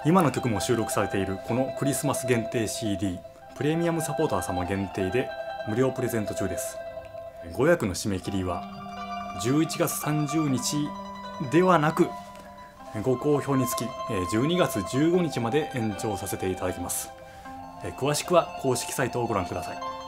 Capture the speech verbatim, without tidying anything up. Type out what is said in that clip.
今の曲も収録されているこのクリスマス限定 シーディー、 プレミアムサポーター様限定で無料プレゼント中です。ご予約の締め切りはじゅういちがつさんじゅうにちではなく、ご好評につきじゅうにがつじゅうごにちまで延長させていただきます。詳しくは公式サイトをご覧ください。